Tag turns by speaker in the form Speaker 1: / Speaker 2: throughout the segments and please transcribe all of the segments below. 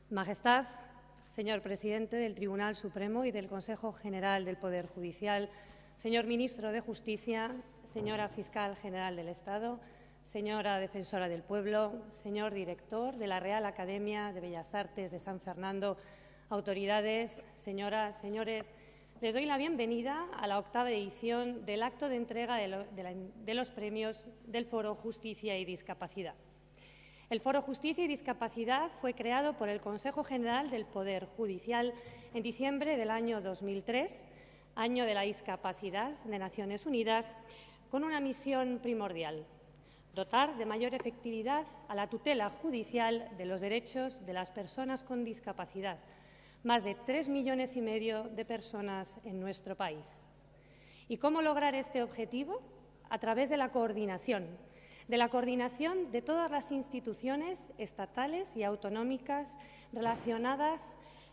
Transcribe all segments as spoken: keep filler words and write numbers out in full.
Speaker 1: Majestad, señor presidente del Tribunal Supremo y del Consejo General del Poder Judicial, señor ministro de Justicia, señora fiscal general del Estado, señora defensora del pueblo, señor director de la Real Academia de Bellas Artes de San Fernando, autoridades, señoras, señores, les doy la bienvenida a la octava edición del acto de entrega de, lo, de, la, de los premios del Foro Justicia y Discapacidad. El Foro Justicia y Discapacidad fue creado por el Consejo General del Poder Judicial en diciembre del año dos mil tres, año de la discapacidad de Naciones Unidas, con una misión primordial: dotar de mayor efectividad a la tutela judicial de los derechos de las personas con discapacidad, más de tres millones y medio de personas en nuestro país. ¿Y cómo lograr este objetivo? A través de la coordinación, de la coordinación de todas las instituciones estatales y autonómicas relacionadas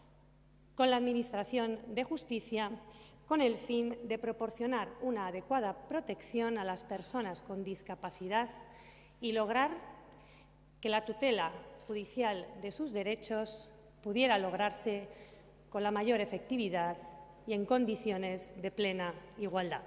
Speaker 1: con la Administración de Justicia, con el fin de proporcionar una adecuada protección a las personas con discapacidad y lograr que la tutela judicial de sus derechos pudiera lograrse con la mayor efectividad y en condiciones de plena igualdad.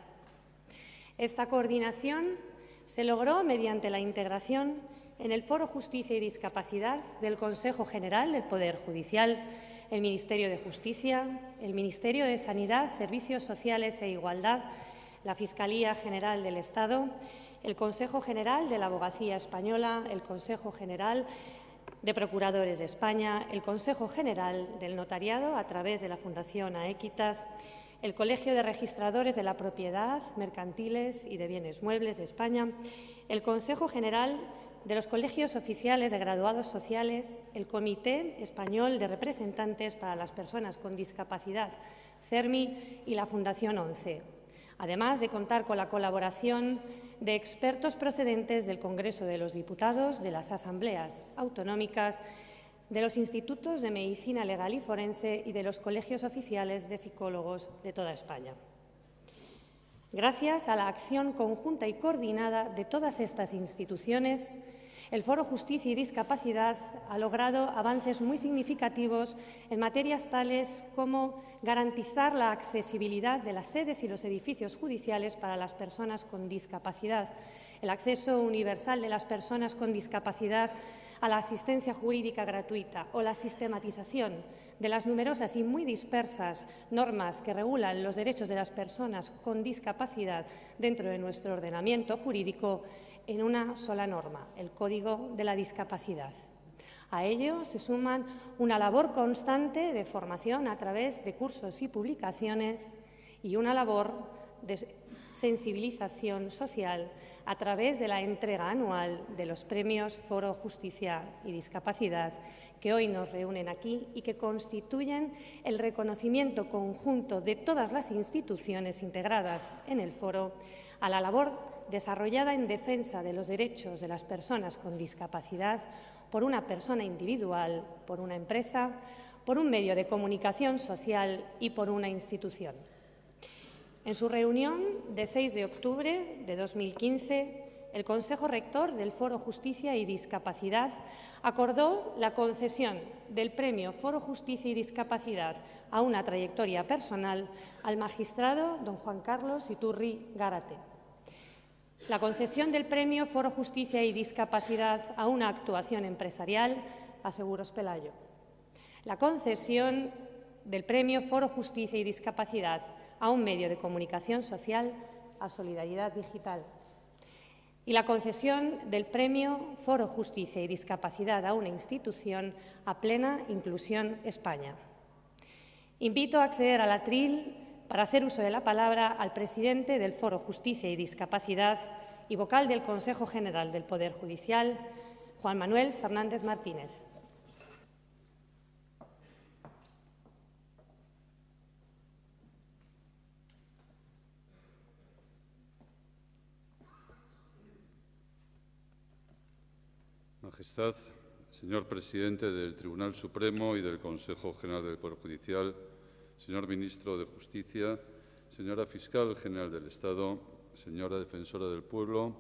Speaker 1: Esta coordinación se logró mediante la integración en el Foro Justicia y Discapacidad del Consejo General del Poder Judicial, el Ministerio de Justicia, el Ministerio de Sanidad, Servicios Sociales e Igualdad, la Fiscalía General del Estado, el Consejo General de la Abogacía Española, el Consejo General de Procuradores de España, el Consejo General del Notariado a través de la Fundación Aequitas, el Colegio de Registradores de la Propiedad, Mercantiles y de Bienes Muebles de España, el Consejo General de los Colegios Oficiales de Graduados Sociales, el Comité Español de Representantes para las Personas con Discapacidad, CERMI, y la Fundación ONCE, además de contar con la colaboración de expertos procedentes del Congreso de los Diputados, de las Asambleas Autonómicas, de los institutos de Medicina Legal y Forense y de los colegios oficiales de psicólogos de toda España. Gracias a la acción conjunta y coordinada de todas estas instituciones, el Foro Justicia y Discapacidad ha logrado avances muy significativos en materias tales como garantizar la accesibilidad de las sedes y los edificios judiciales para las personas con discapacidad, el acceso universal de las personas con discapacidad a la asistencia jurídica gratuita o la sistematización de las numerosas y muy dispersas normas que regulan los derechos de las personas con discapacidad dentro de nuestro ordenamiento jurídico en una sola norma, el Código de la Discapacidad. A ello se suman una labor constante de formación a través de cursos y publicaciones y una labor de sensibilización social a través de la entrega anual de los premios Foro Justicia y Discapacidad que hoy nos reúnen aquí y que constituyen el reconocimiento conjunto de todas las instituciones integradas en el foro a la labor desarrollada en defensa de los derechos de las personas con discapacidad por una persona individual, por una empresa, por un medio de comunicación social y por una institución. En su reunión de seis de octubre de dos mil quince, el Consejo Rector del Foro Justicia y Discapacidad acordó la concesión del Premio Foro Justicia y Discapacidad a una trayectoria personal al magistrado don Juan Carlos Iturri Gárate. La concesión del Premio Foro Justicia y Discapacidad a una actuación empresarial a Seguros Pelayo. La concesión del Premio Foro Justicia y Discapacidad a un medio de comunicación social a Solidaridad Digital. Y la concesión del Premio Foro Justicia y Discapacidad a una institución a Plena Inclusión España. Invito a acceder al atril para hacer uso de la palabra al presidente del Foro Justicia y Discapacidad y vocal del Consejo General del Poder Judicial, Juan Manuel Fernández Martínez.
Speaker 2: Majestad, señor presidente del Tribunal Supremo y del Consejo General del Poder Judicial, señor ministro de Justicia, señora fiscal general del Estado, señora defensora del pueblo,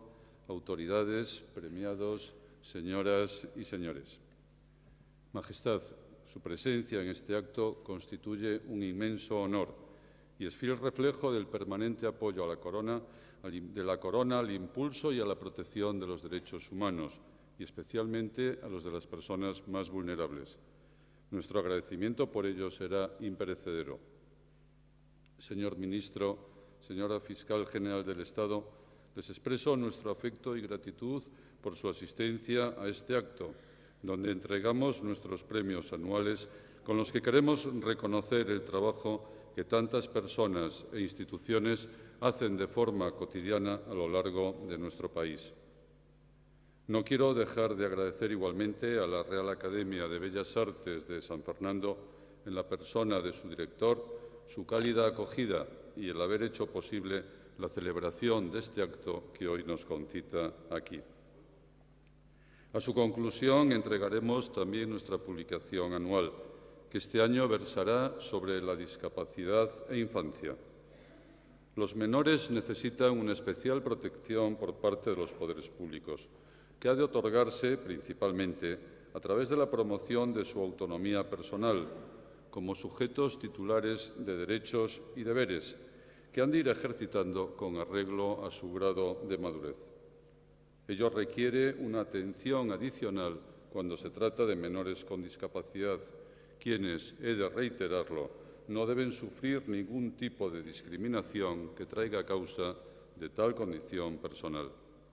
Speaker 2: autoridades, premiados, señoras y señores. Majestad, Su presencia en este acto constituye un inmenso honor y es fiel reflejo del permanente apoyo a la corona, de la Corona al impulso y a la protección de los derechos humanos, y especialmente a los de las personas más vulnerables. Nuestro agradecimiento por ello será imperecedero. Señor Ministro, señora Fiscal General del Estado, les expreso nuestro afecto y gratitud por su asistencia a este acto, donde entregamos nuestros premios anuales con los que queremos reconocer el trabajo que tantas personas e instituciones hacen de forma cotidiana a lo largo de nuestro país. No quiero dejar de agradecer igualmente a la Real Academia de Bellas Artes de San Fernando, en la persona de su director, su cálida acogida y el haber hecho posible la celebración de este acto que hoy nos concita aquí. A su conclusión entregaremos también nuestra publicación anual, que este año versará sobre la discapacidad e infancia. Los menores necesitan una especial protección por parte de los poderes públicos, que ha de otorgarse principalmente a través de la promoción de su autonomía personal, como sujetos titulares de derechos y deberes, que han de ir ejercitando con arreglo a su grado de madurez. Ello requiere una atención adicional cuando se trata de menores con discapacidad, quienes, he de reiterarlo, no deben sufrir ningún tipo de discriminación que traiga causa de tal condición personal.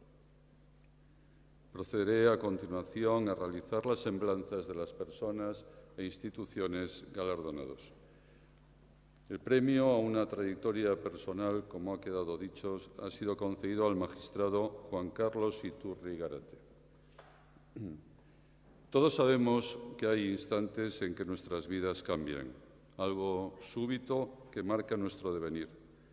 Speaker 2: Procederé a continuación a realizar las semblanzas de las personas e instituciones galardonados. El premio a una trayectoria personal, como ha quedado dicho, ha sido concedido al magistrado Juan Carlos Iturri Gárate. Todos sabemos que hay instantes en que nuestras vidas cambian, algo súbito que marca nuestro devenir.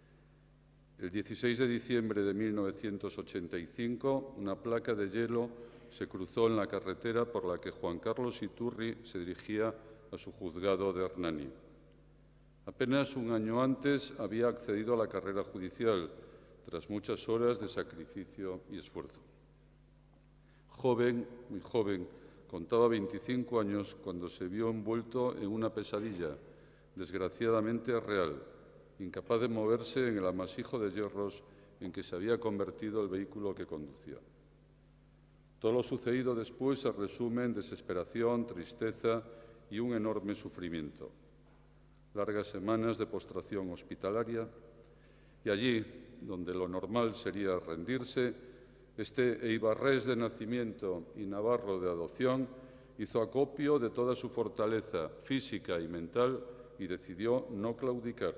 Speaker 2: El dieciséis de diciembre de mil novecientos ochenta y cinco, una placa de hielo se cruzó en la carretera por la que Juan Carlos Iturri se dirigía a su juzgado de Hernani. Apenas un año antes había accedido a la carrera judicial, tras muchas horas de sacrificio y esfuerzo. Joven, muy joven, contaba veinticinco años cuando se vio envuelto en una pesadilla, desgraciadamente real, incapaz de moverse en el amasijo de hierros en que se había convertido el vehículo que conducía. Todo lo sucedido después se resume en desesperación, tristeza y un enorme sufrimiento. Largas semanas de postración hospitalaria y allí, donde lo normal sería rendirse, este eibarrés de nacimiento y navarro de adopción hizo acopio de toda su fortaleza física y mental y decidió no claudicar.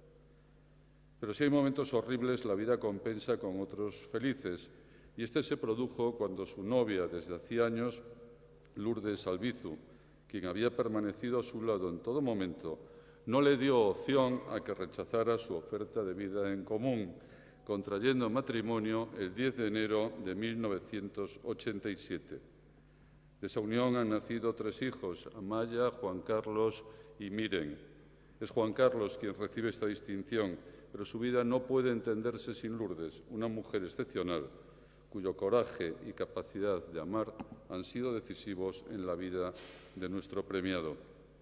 Speaker 2: Pero si hay momentos horribles, la vida compensa con otros felices, y este se produjo cuando su novia desde hacía años, Lourdes Albizu, quien había permanecido a su lado en todo momento, no le dio opción a que rechazara su oferta de vida en común, contrayendo matrimonio el diez de enero de mil novecientos ochenta y siete. De esa unión han nacido tres hijos, Amaya, Juan Carlos y Miren. Es Juan Carlos quien recibe esta distinción, pero su vida no puede entenderse sin Lourdes, una mujer excepcional, cuyo coraje y capacidad de amar han sido decisivos en la vida de nuestro premiado.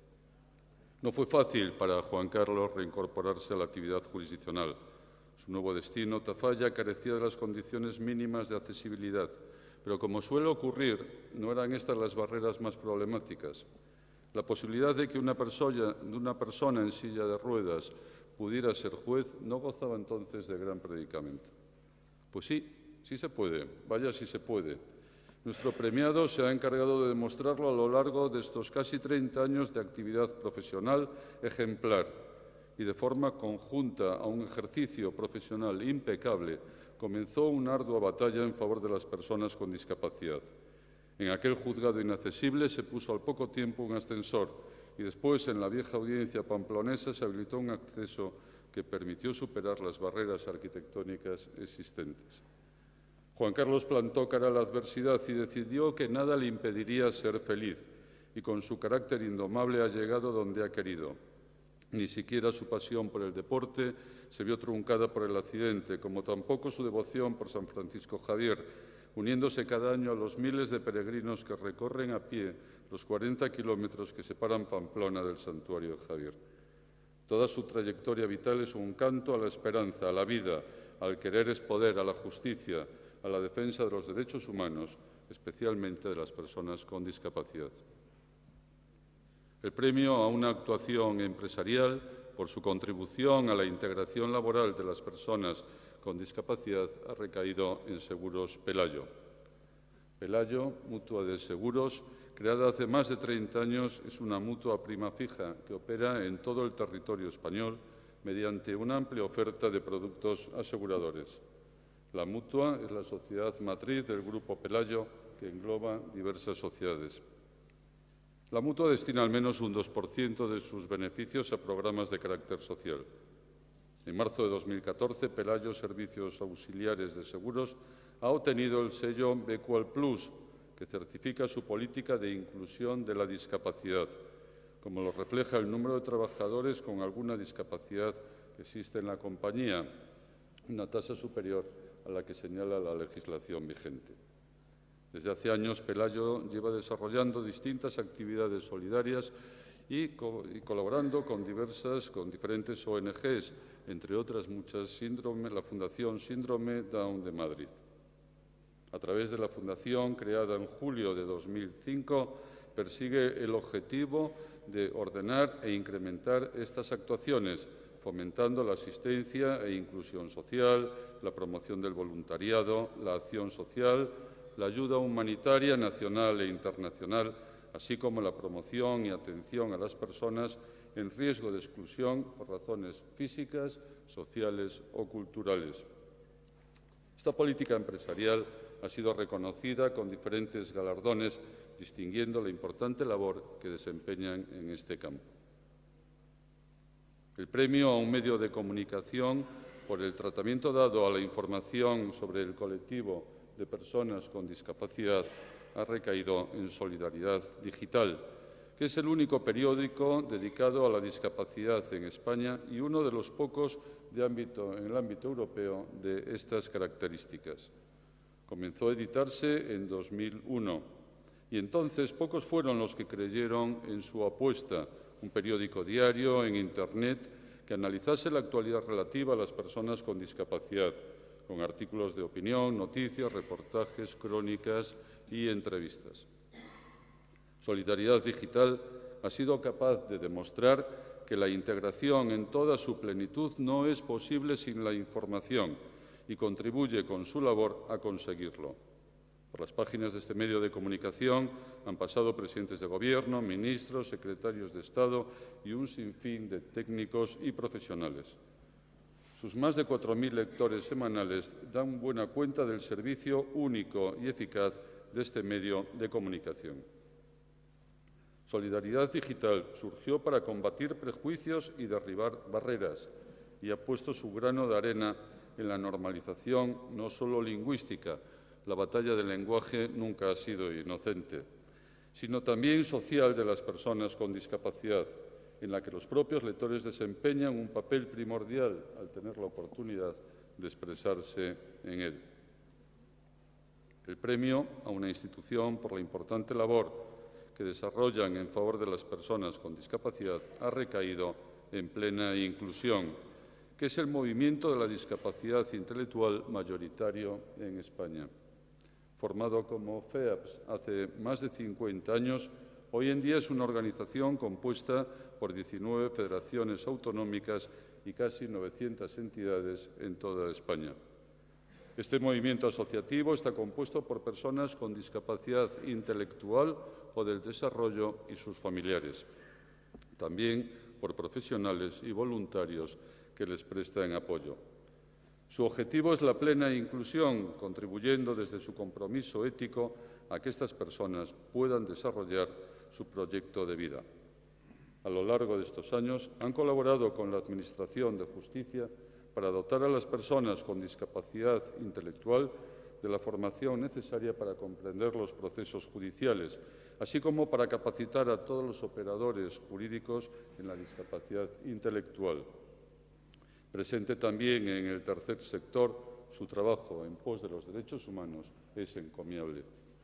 Speaker 2: No fue fácil para Juan Carlos reincorporarse a la actividad jurisdiccional. Su nuevo destino, Tafalla, carecía de las condiciones mínimas de accesibilidad, pero como suele ocurrir, no eran estas las barreras más problemáticas. La posibilidad de que una persona, de una persona en silla de ruedas pudiera ser juez no gozaba entonces de gran predicamento. Pues sí, sí se puede, vaya si se puede. Nuestro premiado se ha encargado de demostrarlo a lo largo de estos casi treinta años de actividad profesional ejemplar y de forma conjunta a un ejercicio profesional impecable, comenzó una ardua batalla en favor de las personas con discapacidad. En aquel juzgado inaccesible se puso al poco tiempo un ascensor y después en la vieja audiencia pamplonesa se habilitó un acceso que permitió superar las barreras arquitectónicas existentes. Juan Carlos plantó cara a la adversidad y decidió que nada le impediría ser feliz, y con su carácter indomable ha llegado donde ha querido. Ni siquiera su pasión por el deporte se vio truncada por el accidente, como tampoco su devoción por San Francisco Javier, uniéndose cada año a los miles de peregrinos que recorren a pie los cuarenta kilómetros que separan Pamplona del Santuario de Javier. Toda su trayectoria vital es un canto a la esperanza, a la vida, al querer es poder, a la justicia, a la defensa de los derechos humanos, especialmente de las personas con discapacidad. El premio a una actuación empresarial por su contribución a la integración laboral de las personas con discapacidad ha recaído en Seguros Pelayo. Pelayo, mutua de seguros, creada hace más de treinta años, es una mutua prima fija que opera en todo el territorio español mediante una amplia oferta de productos aseguradores. La mutua es la sociedad matriz del Grupo Pelayo, que engloba diversas sociedades. La mutua destina al menos un dos por ciento de sus beneficios a programas de carácter social. En marzo de dos mil catorce, Pelayo Servicios Auxiliares de Seguros ha obtenido el sello Bequal Plus, que certifica su política de inclusión de la discapacidad, como lo refleja el número de trabajadores con alguna discapacidad que existe en la compañía, una tasa superior a la que señala la legislación vigente. Desde hace años, Pelayo lleva desarrollando distintas actividades solidarias y, co y colaborando con, diversas, con diferentes O N Ges, entre otras muchas, síndrome, la Fundación Síndrome Down de Madrid. A través de la Fundación, creada en julio de dos mil cinco, persigue el objetivo de ordenar e incrementar estas actuaciones, fomentando la asistencia e inclusión social, la promoción del voluntariado, la acción social, la ayuda humanitaria nacional e internacional, así como la promoción y atención a las personas en riesgo de exclusión por razones físicas, sociales o culturales. Esta política empresarial ha sido reconocida con diferentes galardones, distinguiendo la importante labor que desempeñan en este campo. El premio a un medio de comunicación por el tratamiento dado a la información sobre el colectivo de personas con discapacidad ha recaído en Solidaridad Digital, que es el único periódico dedicado a la discapacidad en España y uno de los pocos de ámbito, en el ámbito europeo de estas características. Comenzó a editarse en dos mil uno y entonces pocos fueron los que creyeron en su apuesta, un periódico diario en Internet que analizase la actualidad relativa a las personas con discapacidad, con artículos de opinión, noticias, reportajes, crónicas y entrevistas. Solidaridad Digital ha sido capaz de demostrar que la integración en toda su plenitud no es posible sin la información y contribuye con su labor a conseguirlo. Por las páginas de este medio de comunicación han pasado presidentes de Gobierno, ministros, secretarios de Estado y un sinfín de técnicos y profesionales. Sus más de cuatro mil lectores semanales dan buena cuenta del servicio único y eficaz de este medio de comunicación. Solidaridad Digital surgió para combatir prejuicios y derribar barreras y ha puesto su grano de arena en la normalización no solo lingüística, la batalla del lenguaje nunca ha sido inocente, sino también social de las personas con discapacidad, en la que los propios lectores desempeñan un papel primordial al tener la oportunidad de expresarse en él. El premio a una institución por la importante labor que desarrollan en favor de las personas con discapacidad ha recaído en Plena Inclusión, que es el movimiento de la discapacidad intelectual mayoritario en España. Formado como FEAPS hace más de cincuenta años, hoy en día es una organización compuesta por diecinueve federaciones autonómicas y casi novecientas entidades en toda España. Este movimiento asociativo está compuesto por personas con discapacidad intelectual o del desarrollo y sus familiares, también por profesionales y voluntarios que les prestan apoyo. Su objetivo es la plena inclusión, contribuyendo desde su compromiso ético a que estas personas puedan desarrollar su proyecto de vida. A lo largo de estos años han colaborado con la Administración de Justicia para dotar a las personas con discapacidad intelectual de la formación necesaria para comprender los procesos judiciales, así como para capacitar a todos los operadores jurídicos en la discapacidad intelectual. Presente también en el tercer sector su trabajo en pos de los derechos humanos es encomiable.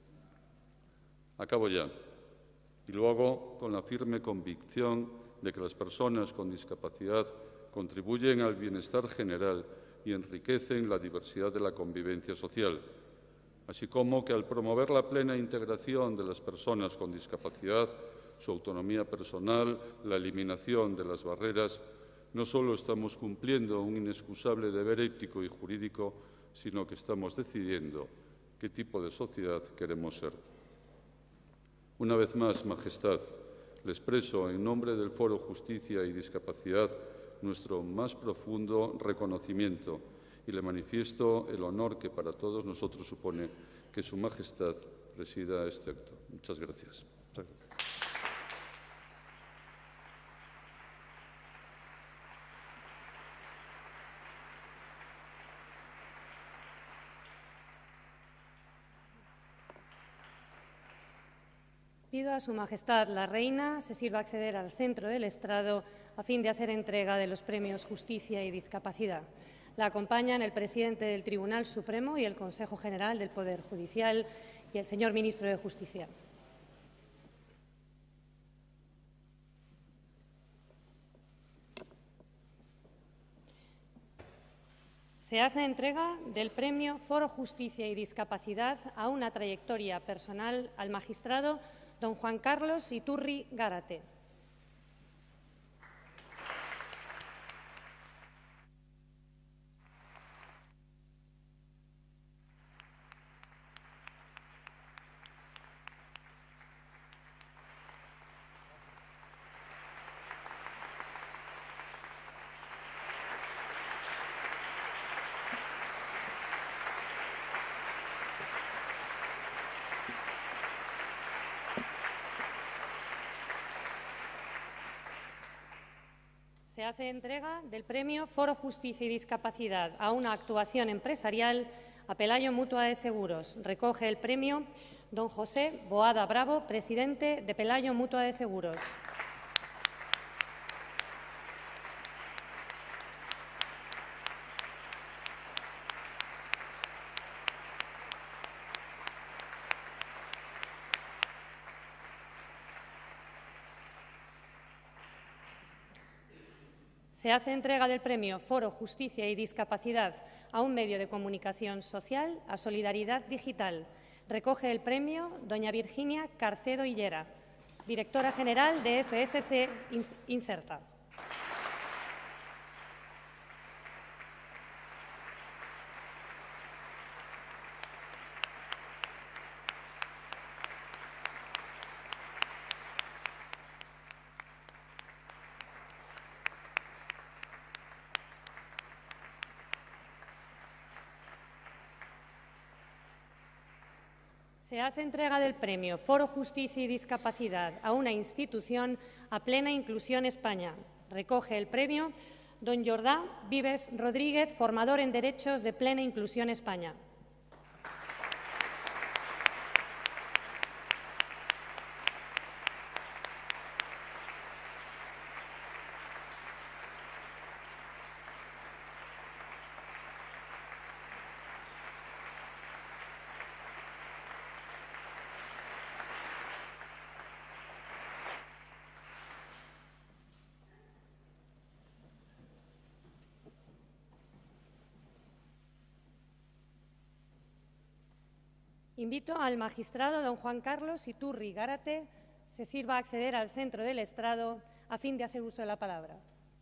Speaker 2: Acabo ya, y lo hago con la firme convicción de que las personas con discapacidad contribuyen al bienestar general y enriquecen la diversidad de la convivencia social, así como que al promover la plena integración de las personas con discapacidad, su autonomía personal, la eliminación de las barreras, no solo estamos cumpliendo un inexcusable deber ético y jurídico, sino que estamos decidiendo qué tipo de sociedad queremos ser. Una vez más, Majestad, le expreso en nombre del Foro Justicia y Discapacidad nuestro más profundo reconocimiento y le manifiesto el honor que para todos nosotros supone que Su Majestad presida este acto. Muchas gracias. Muchas gracias.
Speaker 1: Pido a Su Majestad la Reina se sirva acceder al centro del estrado a fin de hacer entrega de los premios Justicia y Discapacidad. La acompañan el presidente del Tribunal Supremo y el Consejo General del Poder Judicial y el señor ministro de Justicia. Se hace entrega del premio Foro Justicia y Discapacidad a una trayectoria personal al magistrado don Juan Carlos Iturri Gárate. Se hace entrega del premio Foro Justicia y Discapacidad a una actuación empresarial a Pelayo Mutua de Seguros. Recoge el premio don José Boada Bravo, presidente de Pelayo Mutua de Seguros. Se hace entrega del premio Foro Justicia y Discapacidad a un medio de comunicación social, a Solidaridad Digital. Recoge el premio doña Virginia Carcedo Hillera, directora general de F S C Inserta. Se hace entrega del premio Foro Justicia y Discapacidad a una institución a Plena Inclusión España. Recoge el premio don Jordá Vives Rodríguez, formador en Derechos de Plena Inclusión España. Invito al magistrado don Juan Carlos Iturri Gárate se sirva a acceder al centro del estrado a fin de hacer uso de la palabra.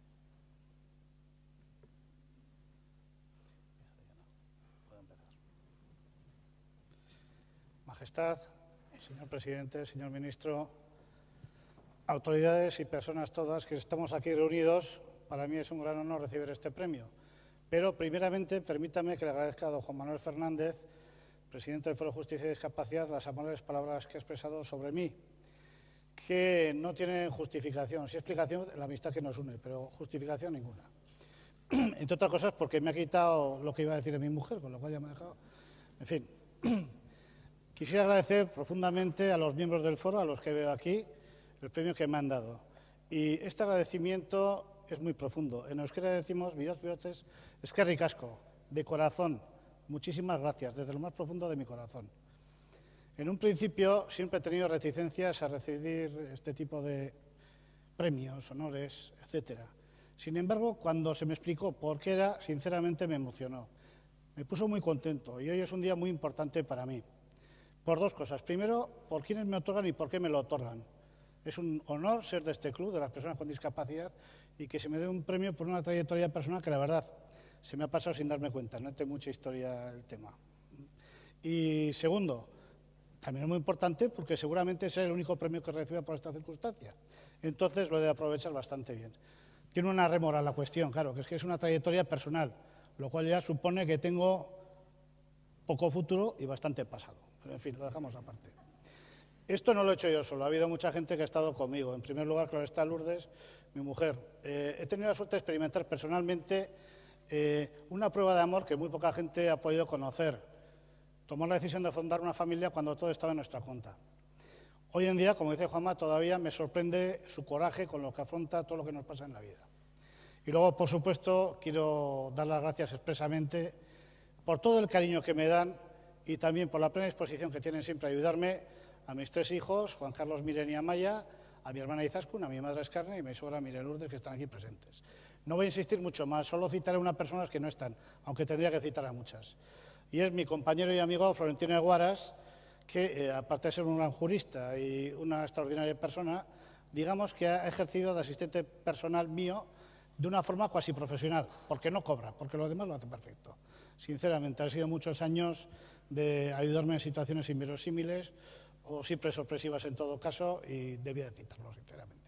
Speaker 3: Majestad, señor presidente, señor ministro, autoridades y personas todas que estamos aquí reunidos, para mí es un gran honor recibir este premio. Pero, primeramente, permítame que le agradezca a don Juan Manuel Fernández, presidente del Foro Justicia y Discapacidad, las amables palabras que ha expresado sobre mí, que no tienen justificación, sí explicación, la amistad que nos une, pero justificación ninguna. Entre otras cosas porque me ha quitado lo que iba a decir de mi mujer, con lo cual ya me ha dejado. En fin, quisiera agradecer profundamente a los miembros del foro, a los que veo aquí, el premio que me han dado. Y este agradecimiento es muy profundo. En euskera decimos, bidaz bihotzez, eskerrik asko, de corazón, muchísimas gracias, desde lo más profundo de mi corazón. En un principio siempre he tenido reticencias a recibir este tipo de premios, honores, etcétera. Sin embargo, cuando se me explicó por qué era, sinceramente me emocionó. Me puso muy contento y hoy es un día muy importante para mí. Por dos cosas. Primero, por quiénes me otorgan y por qué me lo otorgan. Es un honor ser de este club, de las personas con discapacidad, y que se me dé un premio por una trayectoria personal que, la verdad, se me ha pasado sin darme cuenta. No tengo mucha historia el tema. Y segundo, también es muy importante porque seguramente será el único premio que reciba por esta circunstancia. Entonces lo he de aprovechar bastante bien. Tiene una rémora la cuestión, claro, que es que es una trayectoria personal, lo cual ya supone que tengo poco futuro y bastante pasado. Pero, en fin, lo dejamos aparte. Esto no lo he hecho yo solo, ha habido mucha gente que ha estado conmigo. En primer lugar, claro está, Lourdes, mi mujer. Eh, he tenido la suerte de experimentar personalmente eh, una prueba de amor que muy poca gente ha podido conocer. Tomó la decisión de fundar una familia cuando todo estaba en nuestra cuenta. Hoy en día, como dice Juanma, todavía me sorprende su coraje con lo que afronta todo lo que nos pasa en la vida. Y luego, por supuesto, quiero dar las gracias expresamente por todo el cariño que me dan y también por la plena disposición que tienen siempre a ayudarme a mis tres hijos, Juan Carlos, Miren y Amaya, a mi hermana Izaskun, a mi madre Escarne y a mi suegra Miren Lourdes, que están aquí presentes. No voy a insistir mucho más, solo citaré a unas personas que no están, aunque tendría que citar a muchas. Y es mi compañero y amigo Florentino Eguaras, que, eh, aparte de ser un gran jurista y una extraordinaria persona, digamos que ha ejercido de asistente personal mío de una forma cuasi profesional, porque no cobra, porque lo demás lo hace perfecto. Sinceramente, han sido muchos años de ayudarme en situaciones inverosímiles o siempre sorpresivas en todo caso, y debía de citarlo, sinceramente.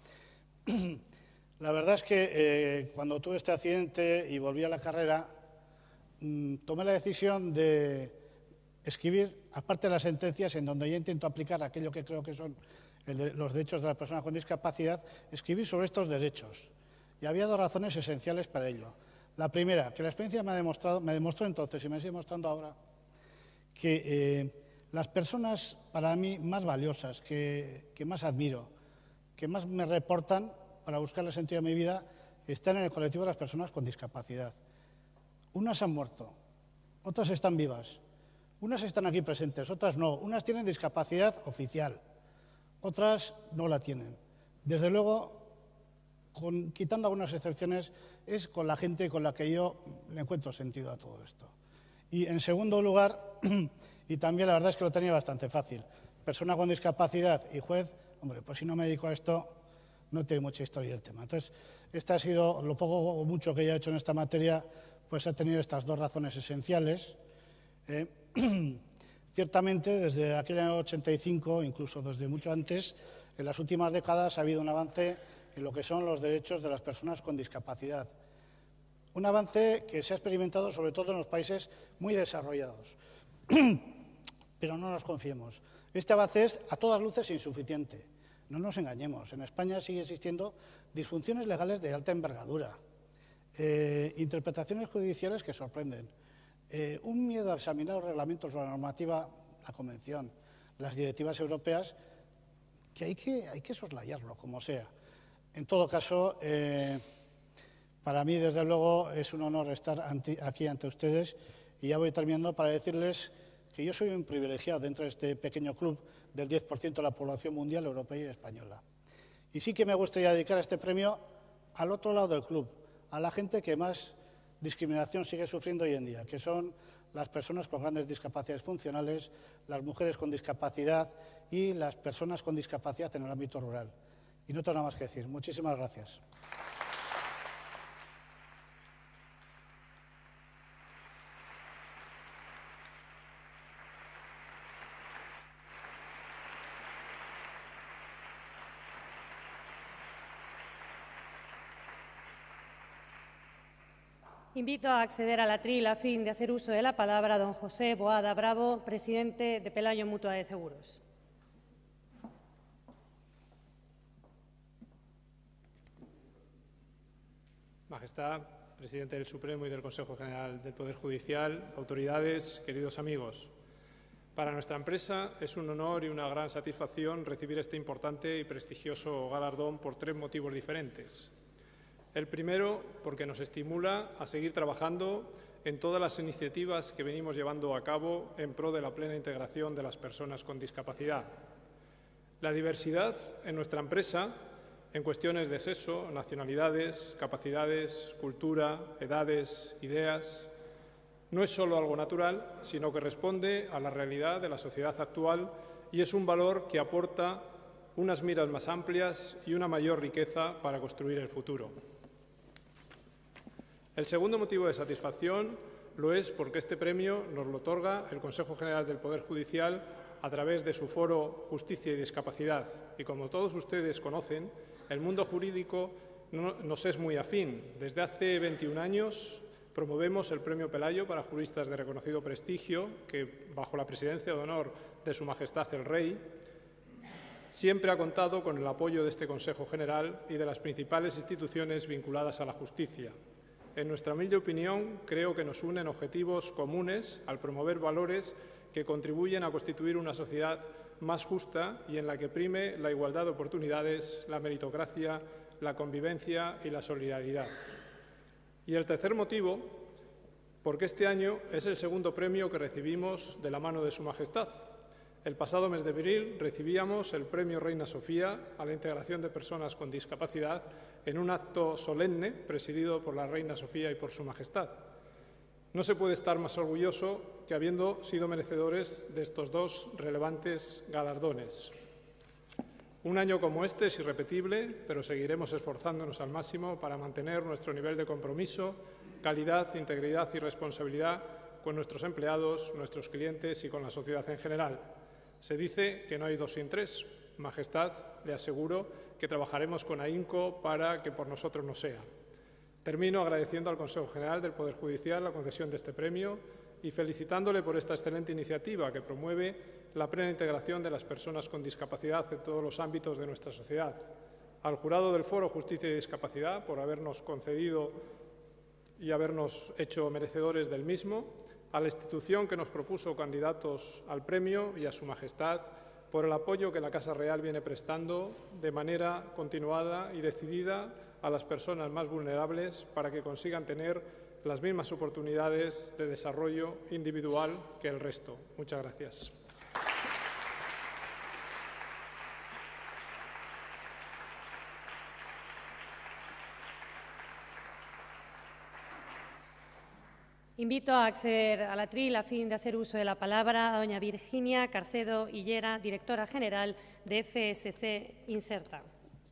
Speaker 3: La verdad es que eh, cuando tuve este accidente y volví a la carrera, mmm, tomé la decisión de escribir, aparte de las sentencias, en donde ya intento aplicar aquello que creo que son el de, los derechos de las personas con discapacidad, escribir sobre estos derechos. Y había dos razones esenciales para ello. La primera, que la experiencia me ha demostrado, me demostró entonces y me sigue demostrando ahora, que eh, las personas para mí más valiosas, que, que más admiro, que más me reportan para buscar el sentido de mi vida, están en el colectivo de las personas con discapacidad. Unas han muerto, otras están vivas, unas están aquí presentes, otras no. Unas tienen discapacidad oficial, otras no la tienen. Desde luego, con, quitando algunas excepciones, es con la gente con la que yo le encuentro sentido a todo esto. Y en segundo lugar, y también la verdad es que lo tenía bastante fácil, persona con discapacidad y juez, hombre, pues si no me dedico a esto, no tiene mucha historia el tema. Entonces, esta ha sido, lo poco o mucho que ya he hecho en esta materia, pues ha tenido estas dos razones esenciales. Eh, ciertamente, desde aquel año ochenta y cinco, incluso desde mucho antes, en las últimas décadas ha habido un avance en lo que son los derechos de las personas con discapacidad. Un avance que se ha experimentado sobre todo en los países muy desarrollados. Pero no nos confiemos. Este avance es a todas luces insuficiente. No nos engañemos. En España sigue existiendo disfunciones legales de alta envergadura, eh, interpretaciones judiciales que sorprenden, eh, un miedo a examinar los reglamentos o la normativa, la Convención, las directivas europeas, que hay que, hay que soslayarlo, como sea. En todo caso, eh, para mí, desde luego, es un honor estar ante, aquí ante ustedes, y ya voy terminando para decirles que yo soy un privilegiado dentro de este pequeño club del diez por ciento de la población mundial, europea y española. Y sí que me gustaría dedicar este premio al otro lado del club, a la gente que más discriminación sigue sufriendo hoy en día, que son las personas con grandes discapacidades funcionales, las mujeres con discapacidad y las personas con discapacidad en el ámbito rural. Y no tengo nada más que decir. Muchísimas gracias.
Speaker 1: Invito a acceder al atril a fin de hacer uso de la palabra a don José Boada Bravo, presidente de Pelayo Mutua de Seguros.
Speaker 4: Majestad, presidente del Supremo y del Consejo General del Poder Judicial, autoridades, queridos amigos. Para nuestra empresa es un honor y una gran satisfacción recibir este importante y prestigioso galardón por tres motivos diferentes. El primero, porque nos estimula a seguir trabajando en todas las iniciativas que venimos llevando a cabo en pro de la plena integración de las personas con discapacidad. La diversidad en nuestra empresa, en cuestiones de sexo, nacionalidades, capacidades, cultura, edades, ideas, no es solo algo natural, sino que responde a la realidad de la sociedad actual y es un valor que aporta unas miras más amplias y una mayor riqueza para construir el futuro. El segundo motivo de satisfacción lo es porque este premio nos lo otorga el Consejo General del Poder Judicial a través de su foro Justicia y Discapacidad. Y como todos ustedes conocen, el mundo jurídico no, nos es muy afín. Desde hace veintiún años promovemos el Premio Pelayo para juristas de reconocido prestigio, que bajo la presidencia de honor de Su Majestad el Rey, siempre ha contado con el apoyo de este Consejo General y de las principales instituciones vinculadas a la justicia. En nuestra humilde opinión, creo que nos unen objetivos comunes al promover valores que contribuyen a constituir una sociedad más justa y en la que prime la igualdad de oportunidades, la meritocracia, la convivencia y la solidaridad. Y el tercer motivo, porque este año es el segundo premio que recibimos de la mano de Su Majestad. El pasado mes de abril recibíamos el Premio Reina Sofía a la integración de personas con discapacidad en un acto solemne presidido por la Reina Sofía y por Su Majestad. No se puede estar más orgulloso que habiendo sido merecedores de estos dos relevantes galardones. Un año como este es irrepetible, pero seguiremos esforzándonos al máximo para mantener nuestro nivel de compromiso, calidad, integridad y responsabilidad con nuestros empleados, nuestros clientes y con la sociedad en general. Se dice que no hay dos sin tres. Majestad, le aseguro que trabajaremos con ahínco para que por nosotros no sea. Termino agradeciendo al Consejo General del Poder Judicial la concesión de este premio y felicitándole por esta excelente iniciativa que promueve la plena integración de las personas con discapacidad en todos los ámbitos de nuestra sociedad. Al jurado del Foro Justicia y Discapacidad por habernos concedido y habernos hecho merecedores del mismo, a la institución que nos propuso candidatos al premio y a Su Majestad por el apoyo que la Casa Real viene prestando de manera continuada y decidida a las personas más vulnerables para que consigan tener las mismas oportunidades de desarrollo individual que el resto. Muchas gracias.
Speaker 1: Invito a acceder al atril a fin de hacer uso de la palabra a doña Virginia Carcedo Hillera, directora general de F S C Inserta.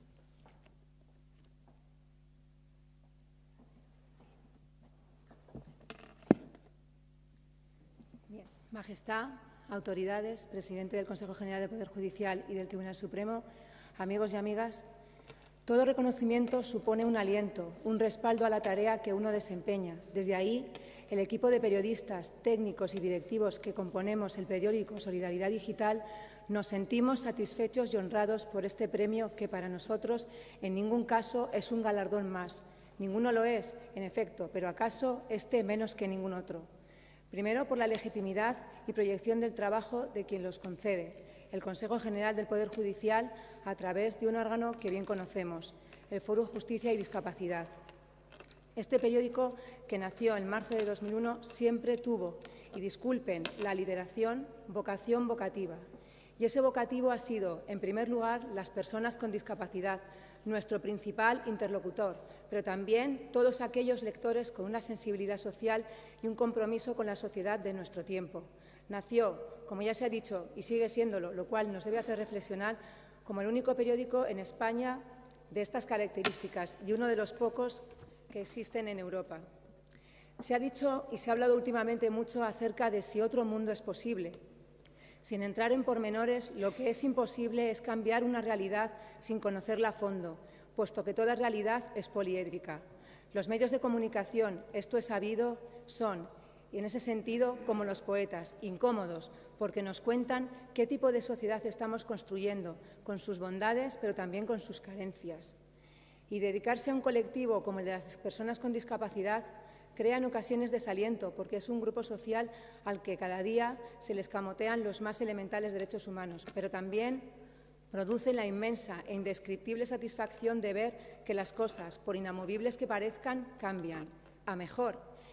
Speaker 5: Bien. Majestad, autoridades, presidente del Consejo General del Poder Judicial y del Tribunal Supremo, amigos y amigas, todo reconocimiento supone un aliento, un respaldo a la tarea que uno desempeña. Desde ahí, el equipo de periodistas, técnicos y directivos que componemos el periódico Solidaridad Digital nos sentimos satisfechos y honrados por este premio que para nosotros en ningún caso es un galardón más. Ninguno lo es, en efecto, pero acaso este menos que ningún otro. Primero, por la legitimidad y proyección del trabajo de quien los concede, el Consejo General del Poder Judicial, a través de un órgano que bien conocemos, el Foro Justicia y Discapacidad. Este periódico, que nació en marzo de dos mil uno, siempre tuvo, y disculpen la aliteración, vocación vocativa. Y ese vocativo ha sido, en primer lugar, las personas con discapacidad, nuestro principal interlocutor, pero también todos aquellos lectores con una sensibilidad social y un compromiso con la sociedad de nuestro tiempo. Nació, como ya se ha dicho, y sigue siéndolo, lo cual nos debe hacer reflexionar, como el único periódico en España de estas características y uno de los pocos que existen en Europa. Se ha dicho y se ha hablado últimamente mucho acerca de si otro mundo es posible. Sin entrar en pormenores, lo que es imposible es cambiar una realidad sin conocerla a fondo, puesto que toda realidad es poliédrica. Los medios de comunicación, esto es sabido, son, y en ese sentido, como los poetas, incómodos, porque nos cuentan qué tipo de sociedad estamos construyendo, con sus bondades, pero también con sus carencias. Y dedicarse a un colectivo como el de las personas con discapacidad crea en ocasiones desaliento, porque es un grupo social al que cada día se le escamotean los más elementales derechos humanos, pero también produce la inmensa e indescriptible satisfacción de ver que las cosas, por inamovibles que parezcan, cambian a mejor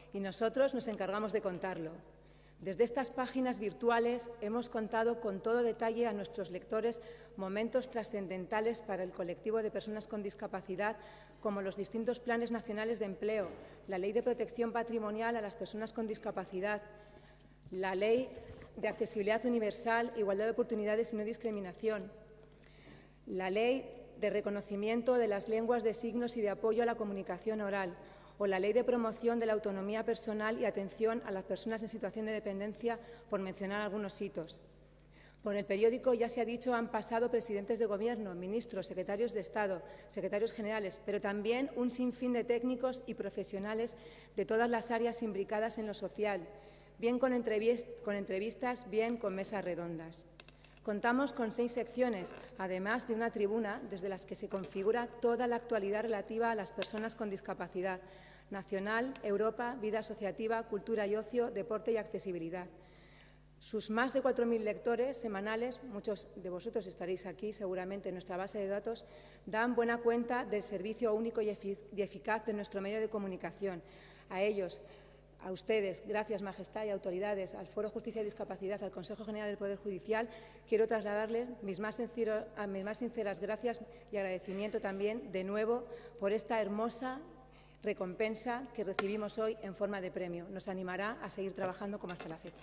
Speaker 5: y nosotros nos encargamos de contarlo. Desde estas páginas virtuales hemos contado con todo detalle a nuestros lectores momentos trascendentales para el colectivo de personas con discapacidad, como los distintos planes nacionales de empleo, la Ley de Protección Patrimonial a las Personas con Discapacidad, la Ley de Accesibilidad Universal, Igualdad de Oportunidades y No Discriminación, la Ley de Reconocimiento de las Lenguas de Signos y de Apoyo a la Comunicación Oral, o la Ley de Promoción de la Autonomía Personal y Atención a las Personas en Situación de Dependencia, por mencionar algunos hitos. Por el periódico, ya se ha dicho, han pasado presidentes de Gobierno, ministros, secretarios de Estado, secretarios generales, pero también un sinfín de técnicos y profesionales de todas las áreas imbricadas en lo social, bien con entrevistas, bien con mesas redondas. Contamos con seis secciones, además de una tribuna desde las que se configura toda la actualidad relativa a las personas con discapacidad, nacional, Europa, vida asociativa, cultura y ocio, deporte y accesibilidad. Sus más de cuatro mil lectores semanales, muchos de vosotros estaréis aquí seguramente en nuestra base de datos, dan buena cuenta del servicio único y eficaz de nuestro medio de comunicación. A ellos, a ustedes, gracias Majestad y autoridades, al Foro Justicia y Discapacidad, al Consejo General del Poder Judicial, quiero trasladarles mis más, sincero, mis más sinceras gracias y agradecimiento también de nuevo por esta hermosa recompensa que recibimos hoy en forma de premio. Nos animará a seguir trabajando como hasta la fecha.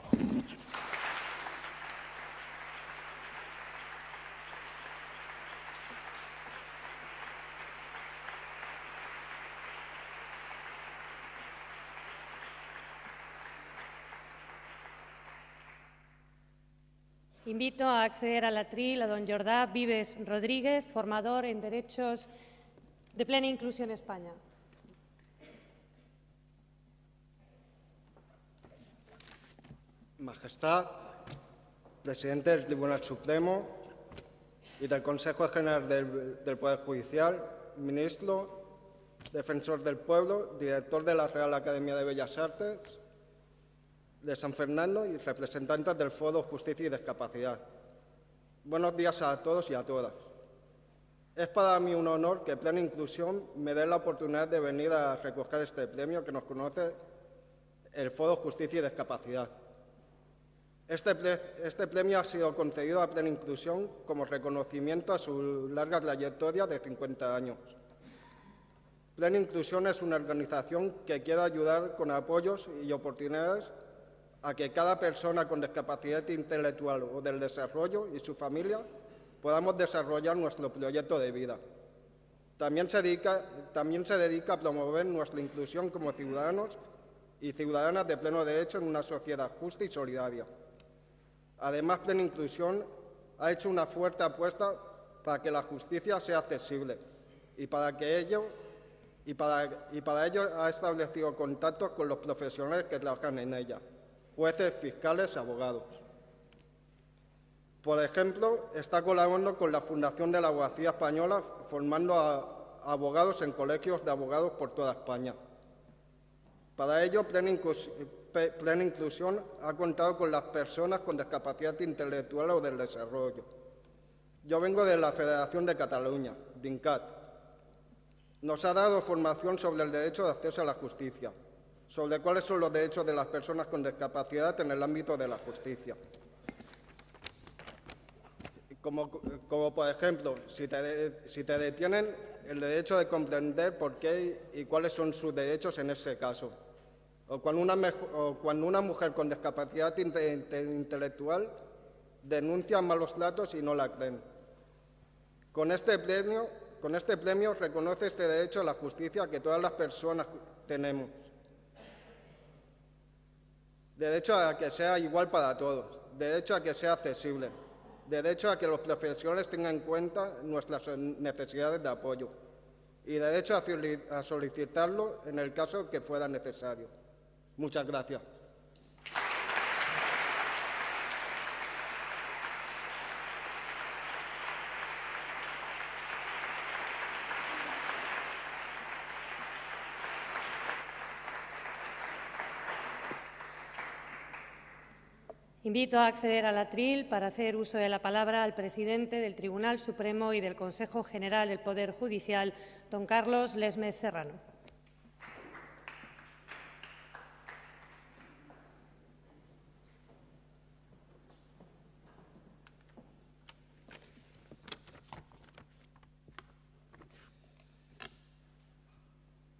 Speaker 1: Invito a acceder al atril a don Jordà Vives Rodríguez, formador en Derechos de Plena Inclusión España.
Speaker 6: Majestad, presidente del Tribunal Supremo y del Consejo General del, del Poder Judicial, ministro, defensor del pueblo, director de la Real Academia de Bellas Artes de San Fernando y representantes del Foro Justicia y Discapacidad. Buenos días a todos y a todas. Es para mí un honor que Plena Inclusión me dé la oportunidad de venir a recoger este premio que nos conoce el Foro Justicia y Discapacidad. Este, este premio ha sido concedido a Plena Inclusión como reconocimiento a su larga trayectoria de cincuenta años. Plena Inclusión es una organización que quiere ayudar con apoyos y oportunidades a que cada persona con discapacidad intelectual o del desarrollo y su familia podamos desarrollar nuestro proyecto de vida. También se dedica, también se dedica a promover nuestra inclusión como ciudadanos y ciudadanas de pleno derecho en una sociedad justa y solidaria. Además, Plena Inclusión ha hecho una fuerte apuesta para que la justicia sea accesible y para, que ello, y para, y para ello ha establecido contactos con los profesionales que trabajan en ella, jueces, fiscales y abogados. Por ejemplo, está colaborando con la Fundación de la Abogacía Española, formando a abogados en colegios de abogados por toda España. Para ello, Plena Inclusión, Plena Inclusión ha contado con las personas con discapacidad intelectual o del desarrollo. Yo vengo de la Federación de Cataluña, DINCAT. Nos ha dado formación sobre el derecho de acceso a la justicia, sobre cuáles son los derechos de las personas con discapacidad en el ámbito de la justicia. Como, como por ejemplo, si te, si te detienen, el derecho de comprender por qué y cuáles son sus derechos en ese caso. O cuando una, o cuando una mujer con discapacidad inte, inte, intelectual denuncia malos tratos y no la creen. Con este premio, con este premio reconoce este derecho a la justicia que todas las personas tenemos. Derecho a que sea igual para todos, derecho a que sea accesible, derecho a que los profesionales tengan en cuenta nuestras necesidades de apoyo y derecho a solicitarlo en el caso que fuera necesario. Muchas gracias.
Speaker 1: Invito a acceder al atril para hacer uso de la palabra al presidente del Tribunal Supremo y del Consejo General del Poder Judicial, don Carlos Lesmes Serrano.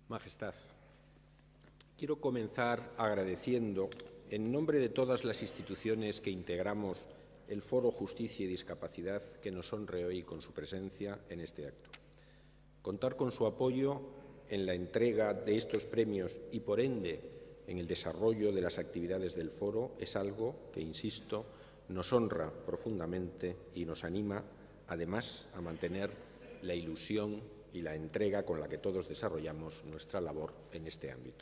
Speaker 7: Majestad, quiero comenzar agradeciendo, en nombre de todas las instituciones que integramos el Foro Justicia y Discapacidad, que nos honre hoy con su presencia en este acto. Contar con su apoyo en la entrega de estos premios y, por ende, en el desarrollo de las actividades del Foro es algo que, insisto, nos honra profundamente y nos anima, además, a mantener la ilusión y la entrega con la que todos desarrollamos nuestra labor en este ámbito.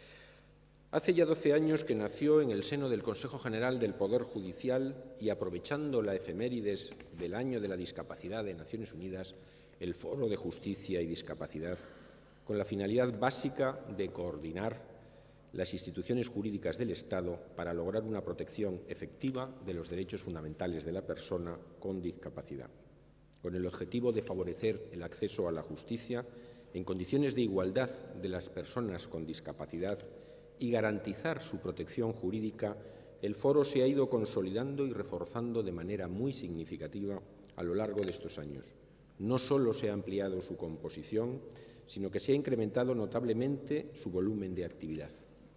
Speaker 7: Hace ya doce años que nació en el seno del Consejo General del Poder Judicial y, aprovechando la efemérides del Año de la Discapacidad de Naciones Unidas, el Foro de Justicia y Discapacidad, con la finalidad básica de coordinar las instituciones jurídicas del Estado para lograr una protección efectiva de los derechos fundamentales de la persona con discapacidad, con el objetivo de favorecer el acceso a la justicia en condiciones de igualdad de las personas con discapacidad y garantizar su protección jurídica. El Foro se ha ido consolidando y reforzando de manera muy significativa a lo largo de estos años. No solo se ha ampliado su composición, sino que se ha incrementado notablemente su volumen de actividad.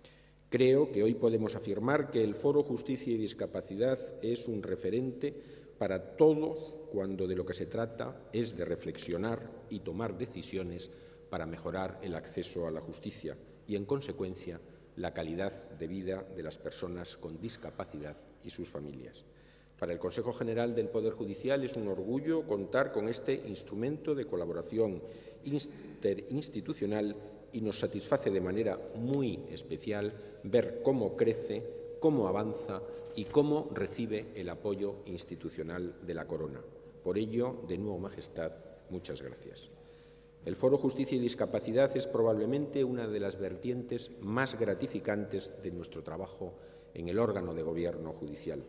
Speaker 7: Creo que hoy podemos afirmar que el Foro Justicia y Discapacidad es un referente para todos cuando de lo que se trata es de reflexionar y tomar decisiones para mejorar el acceso a la justicia y, en consecuencia, la calidad de vida de las personas con discapacidad y sus familias. Para el Consejo General del Poder Judicial es un orgullo contar con este instrumento de colaboración interinstitucional y nos satisface de manera muy especial ver cómo crece, cómo avanza y cómo recibe el apoyo institucional de la Corona. Por ello, de nuevo, Majestad, muchas gracias. El Foro Justicia y Discapacidad es probablemente una de las vertientes más gratificantes de nuestro trabajo en el órgano de gobierno judicial.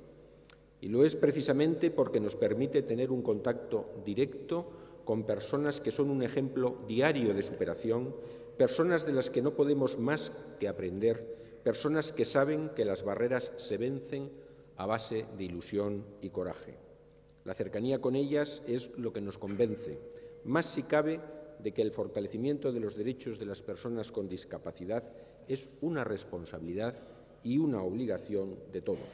Speaker 7: Y lo es precisamente porque nos permite tener un contacto directo con personas que son un ejemplo diario de superación, personas de las que no podemos más que aprender, personas que saben que las barreras se vencen a base de ilusión y coraje. La cercanía con ellas es lo que nos convence, más si cabe, de que el fortalecimiento de los derechos de las personas con discapacidad es una responsabilidad y una obligación de todos.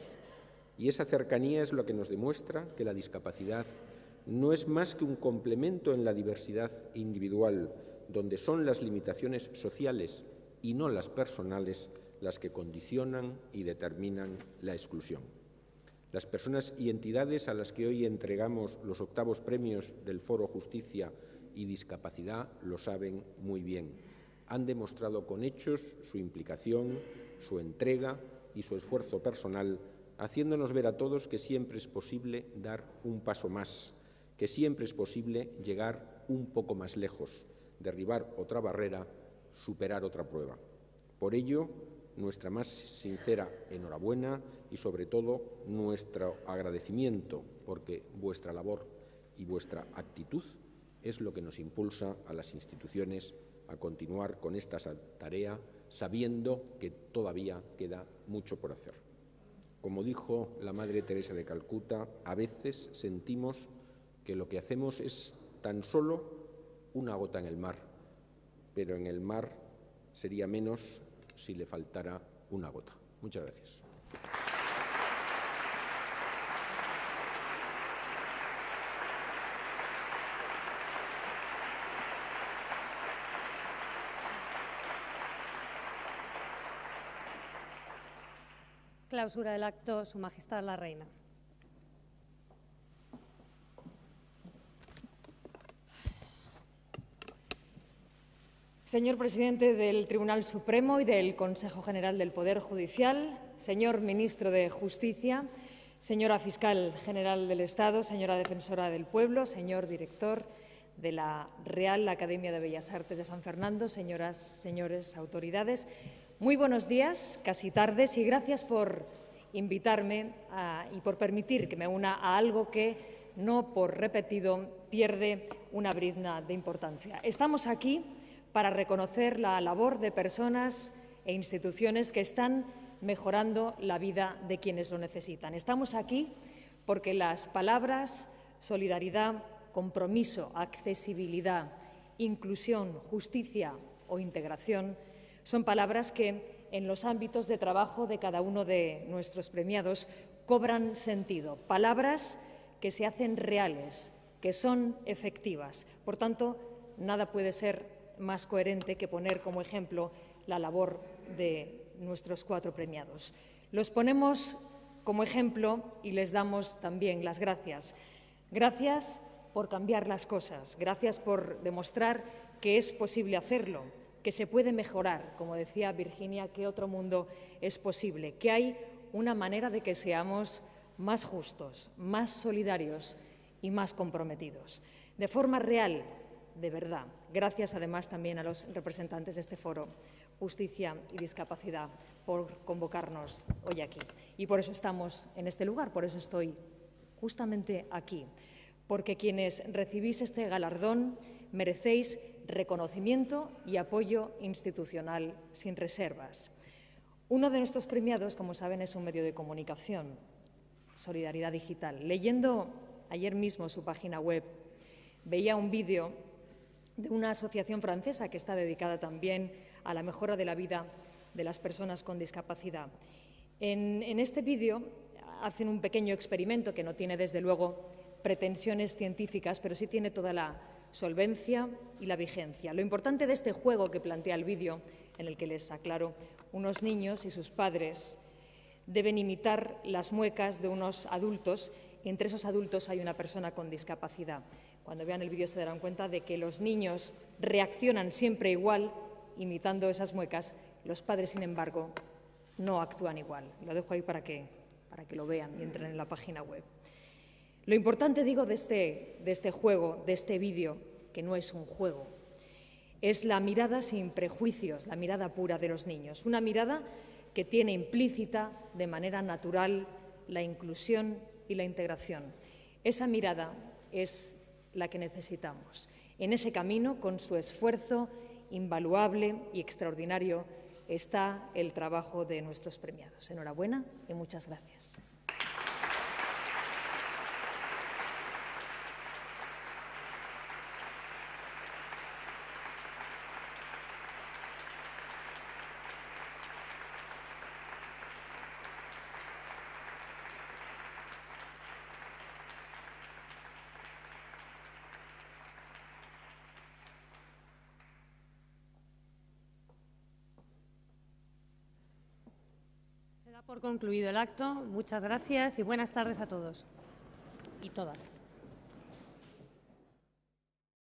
Speaker 7: Y esa cercanía es lo que nos demuestra que la discapacidad no es más que un complemento en la diversidad individual, donde son las limitaciones sociales y no las personales las que condicionan y determinan la exclusión. Las personas y entidades a las que hoy entregamos los octavos premios del Foro Justicia y Discapacidad lo saben muy bien. Han demostrado con hechos su implicación, su entrega y su esfuerzo personal, haciéndonos ver a todos que siempre es posible dar un paso más, que siempre es posible llegar un poco más lejos, derribar otra barrera, superar otra prueba. Por ello, nuestra más sincera enhorabuena y, sobre todo, nuestro agradecimiento, porque vuestra labor y vuestra actitud es lo que nos impulsa a las instituciones a continuar con esta tarea, sabiendo que todavía queda mucho por hacer. Como dijo la Madre Teresa de Calcuta, a veces sentimos que lo que hacemos es tan solo una gota en el mar, pero en el mar sería menos si le faltara una gota. Muchas gracias.
Speaker 1: Clausura del acto, Su Majestad la Reina.
Speaker 5: Señor presidente del Tribunal Supremo y del Consejo General del Poder Judicial, señor ministro de Justicia, señora fiscal general del Estado, señora defensora del Pueblo, señor director de la Real Academia de Bellas Artes de San Fernando, señoras, señores, autoridades, muy buenos días, casi tardes, y gracias por invitarme a, y por permitir que me una a algo que, no por repetido, pierde una brizna de importancia. Estamos aquí para reconocer la labor de personas e instituciones que están mejorando la vida de quienes lo necesitan. Estamos aquí porque las palabras solidaridad, compromiso, accesibilidad, inclusión, justicia,
Speaker 8: o integración son palabras que, en los ámbitos de trabajo de cada uno de nuestros premiados, cobran sentido. Palabras que se hacen reales, que son efectivas. Por tanto, nada puede ser más coherente que poner como ejemplo la labor de nuestros cuatro premiados. Los ponemos como ejemplo y les damos también las gracias. Gracias por cambiar las cosas, gracias por demostrar que es posible hacerlo, que se puede mejorar, como decía Virginia, que otro mundo es posible, que hay una manera de que seamos más justos, más solidarios y más comprometidos. De forma real, de verdad, gracias además también a los representantes de este foro, Justicia y Discapacidad, por convocarnos hoy aquí. Y por eso estamos en este lugar, por eso estoy justamente aquí, porque quienes recibís este galardón merecéis reconocimiento y apoyo institucional sin reservas. Uno de nuestros premiados, como saben, es un medio de comunicación, Solidaridad Digital. Leyendo ayer mismo su página web, veía un vídeo de una asociación francesa que está dedicada también a la mejora de la vida de las personas con discapacidad. En, en este vídeo hacen un pequeño experimento que no tiene, desde luego, pretensiones científicas, pero sí tiene toda la solvencia y la vigencia. Lo importante de este juego que plantea el vídeo, en el que les aclaro, unos niños y sus padres deben imitar las muecas de unos adultos, y entre esos adultos hay una persona con discapacidad. Cuando vean el vídeo se darán cuenta de que los niños reaccionan siempre igual, imitando esas muecas. Los padres, sin embargo, no actúan igual. Lo dejo ahí para que, para que lo vean y entren en la página web. Lo importante, digo, de este, de este juego, de este vídeo, que no es un juego, es la mirada sin prejuicios, la mirada pura de los niños. Una mirada que tiene implícita, de manera natural, la inclusión y la integración. Esa mirada es la que necesitamos. En ese camino, con su esfuerzo invaluable y extraordinario, está el trabajo de nuestros premiados. Enhorabuena y muchas gracias.
Speaker 1: Se da por concluido el acto. Muchas gracias y buenas tardes a todos y todas.